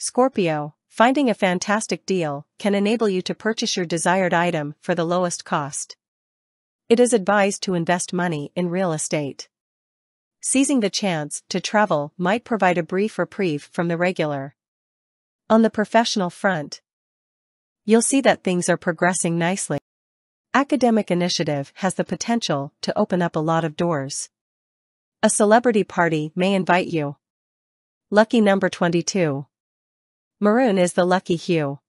Scorpio, finding a fantastic deal can enable you to purchase your desired item for the lowest cost. It is advised to invest money in real estate. Seizing the chance to travel might provide a brief reprieve from the regular. On the professional front, you'll see that things are progressing nicely. Academic initiative has the potential to open up a lot of doors. A celebrity party may invite you. Lucky number 22. Maroon is the lucky hue.